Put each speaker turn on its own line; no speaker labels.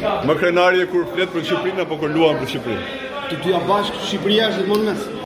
Më krenari e kur flet për Shqipërinë apo kur luan për Shqipërinë?
Të dyja bashkë Shqipëria është gjithmonë mes.